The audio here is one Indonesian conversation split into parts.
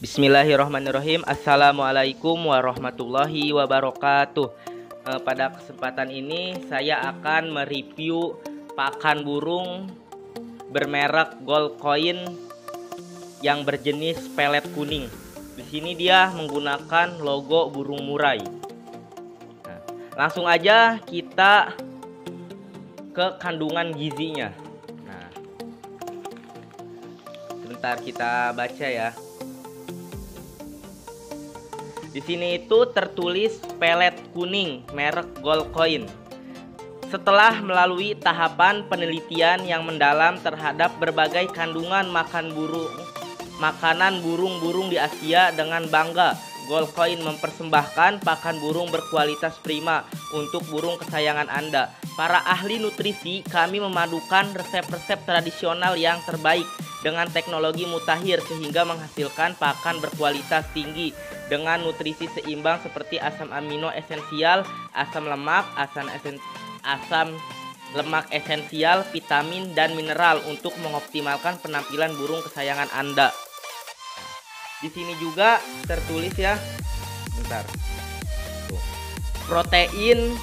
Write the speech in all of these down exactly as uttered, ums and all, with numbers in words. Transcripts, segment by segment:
Bismillahirrahmanirrahim. Assalamualaikum warahmatullahi wabarakatuh. Eh, pada kesempatan ini saya akan mereview pakan burung bermerek Gold Coin yang berjenis pelet kuning. Di sini dia menggunakan logo burung murai. Nah, langsung aja kita ke kandungan gizinya. Nah, sebentar kita baca ya. Di sini itu tertulis pelet kuning merek Gold Coin. Setelah melalui tahapan penelitian yang mendalam terhadap berbagai kandungan makan burung, makanan burung-burung di Asia, dengan bangga Gold Coin mempersembahkan pakan burung berkualitas prima untuk burung kesayangan Anda. Para ahli nutrisi, kami memadukan resep-resep tradisional yang terbaik dengan teknologi mutakhir sehingga menghasilkan pakan berkualitas tinggi dengan nutrisi seimbang seperti asam amino esensial, asam lemak, asam esen, asam lemak esensial, vitamin dan mineral untuk mengoptimalkan penampilan burung kesayangan Anda. Di sini juga tertulis ya. Bentar. Tuh. Protein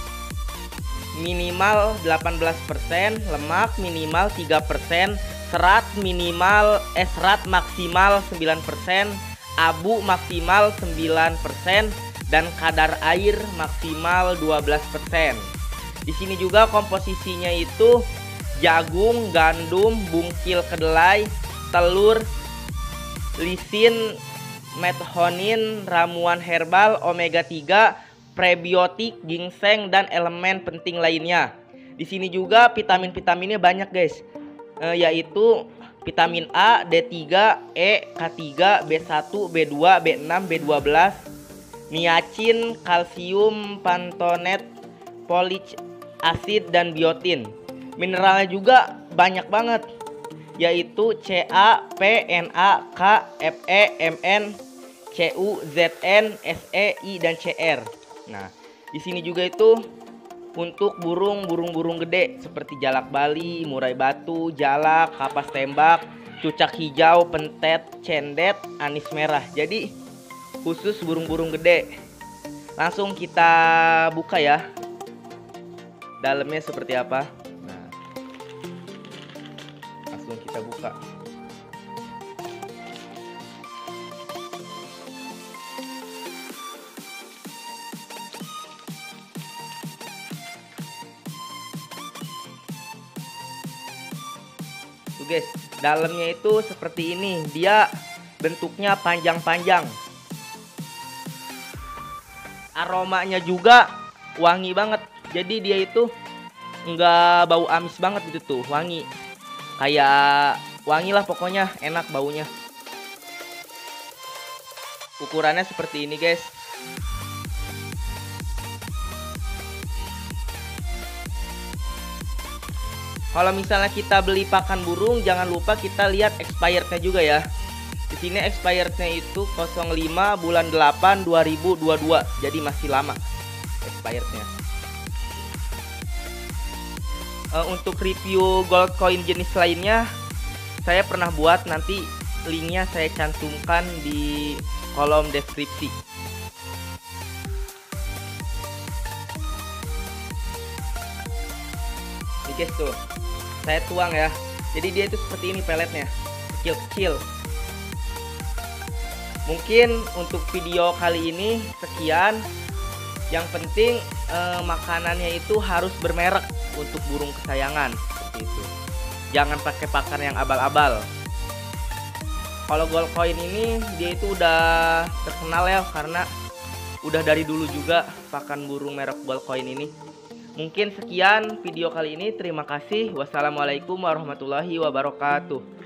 minimal delapan belas persen, lemak minimal tiga persen, serat minimal eh serat maksimal sembilan persen, abu maksimal sembilan persen, dan kadar air maksimal dua belas persen. Di sini juga komposisinya itu jagung, gandum, bungkil kedelai, telur, lisin, methonin, ramuan herbal, omega tiga, prebiotik, ginseng, dan elemen penting lainnya. Di sini juga vitamin-vitaminnya banyak guys, e, yaitu vitamin A, D tiga, E, K tiga, B satu, B dua, B enam, B dua belas, niacin, kalsium, pantonet, folic acid, dan biotin. Mineralnya juga banyak banget, yaitu C A, P, N A, K, F E, M N, C U, Z N, S E, I, dan C R. Nah, di sini juga itu untuk burung-burung-burung gede seperti jalak Bali, murai batu, jalak, kapas tembak, cucak hijau, pentet, cendet, anis merah. Jadi khusus burung-burung gede. Langsung kita buka ya. Dalamnya seperti apa? Nah, langsung kita buka. Tuh guys, dalamnya itu seperti ini. Dia bentuknya panjang-panjang. Aromanya juga wangi banget. Jadi dia itu nggak bau amis banget gitu tuh, wangi. Kayak wangi lah pokoknya, enak baunya. Ukurannya seperti ini guys. Kalau misalnya kita beli pakan burung, jangan lupa kita lihat expirednya juga ya. Di sini expirednya itu nol lima bulan delapan dua ribu dua puluh dua. Jadi masih lama expirednya. Uh, untuk review Gold Coin jenis lainnya, saya pernah buat, nanti linknya saya cantumkan di kolom deskripsi. Ini guys tuh, saya tuang ya. Jadi dia itu seperti ini peletnya, kecil-kecil. Mungkin untuk video kali ini sekian. Yang penting eh, makanannya itu harus bermerek untuk burung kesayangan, seperti itu. Jangan pakai pakan yang abal-abal. Kalau Gold Coin ini dia itu udah terkenal ya, karena udah dari dulu juga pakan burung merek Gold Coin ini. Mungkin sekian video kali ini. Terima kasih. Wassalamualaikum warahmatullahi wabarakatuh.